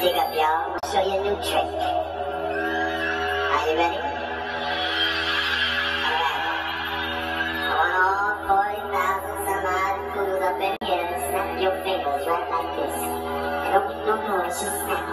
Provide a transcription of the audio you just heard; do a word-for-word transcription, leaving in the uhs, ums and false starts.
Dig up, y'all. I'll show you a new trick. Are you ready? Alright. I want all forty thousand some odd poodles up in here to snap your fingers right like this. And don't make no noise, just snap.